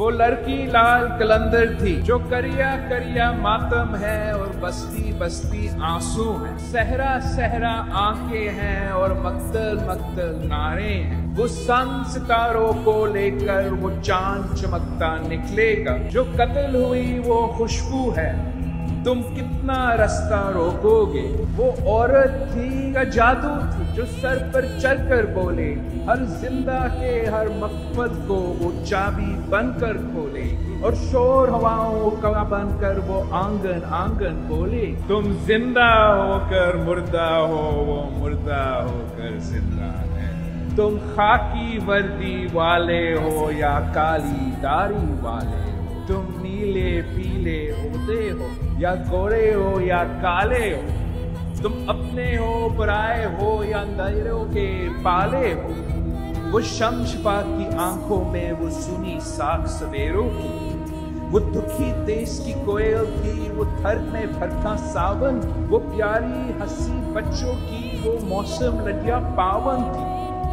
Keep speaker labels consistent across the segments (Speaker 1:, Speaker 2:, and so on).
Speaker 1: وہ لڑکی لال قلندر تھی جو کریا کریا ماتم ہے اور بستی بستی آنسو ہے، صحرا صحرا آنکھیں ہیں اور مقتل مقتل نعرے ہیں۔ وہ سن ستاروں کو لے کر وہ چاند چمکتا نکلے گا، جو قتل ہوئی وہ خوشبو ہے، تم کتنا رستہ روکو گے؟ وہ عورت تھی یا جادو تھی جو سر پر چڑھ کر بولے گی، ہر زندہ کے ہر مقصد کو وہ چابی بن کر کھولے گی، اور شور ہواؤں کا بن کر وہ آنگن آنگن بولے، تم زندہ ہو کر مردہ ہو، وہ مردہ ہو کر زندہ ہے، تم خاکی وردی والے ہو یا کالی داڑھی والے ہو، تم نیلے پیلے ہوتے ہو یا گورے ہو یا کالے ہو، تم اپنے ہو برائے ہو یا اندھیروں کے پالے ہو، وہ شمس پاک کی آنکھوں میں وہ سنی ساکھ سویروں کی، وہ دکھی دیس کی کوئل تھی، وہ تھر میں پھرکا ساون، وہ پیاری ہنسی بچوں کی وہ موسم لڈیا پاون تھی،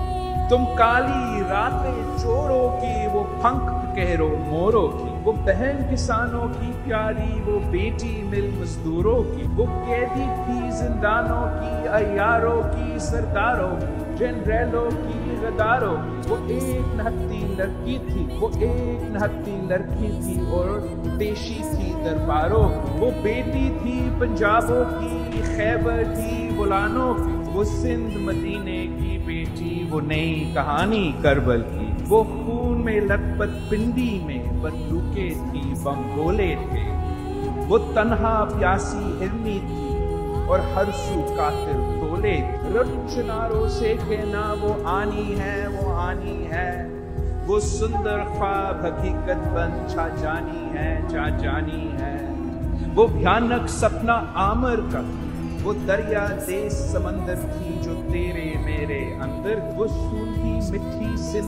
Speaker 1: تم کالی راتیں چوروں کی وہ پھنک کہرو موروں کی، وہ بہن کسانوں کی پیاری وہ بیٹی مل مزدوروں کی، وہ قیدی تھی زندانوں کی عیاروں کی سرداروں کی، جنریلوں کی غداروں کی، وہ ایک نہتی لڑکی تھی، وہ ایک نہتی لڑکی تھی اور پیشی تھی درباروں کی، وہ بیٹی تھی پنجابوں کی، خیبر تھی بلانوں کی، وہ سندھ مدینے کی بیٹی وہ نئی کہانی کربل کی، وہ خون میں لت پت پنڈی میں بندوقیں تھی بم گولے تھے، وہ تنہا پیاسی ہرنی تھی اور ہر سو قاتل تولے تھے، رب چناروں سے کہنا وہ آنی ہے وہ آنی ہے، وہ سندر خواب حقیقت بن چھا جانی ہے، وہ بھیانک سپنا آمر کا، وہ دریا دیس سمندر تھی جو تیرے میرے اندر، وہ سونی مٹھی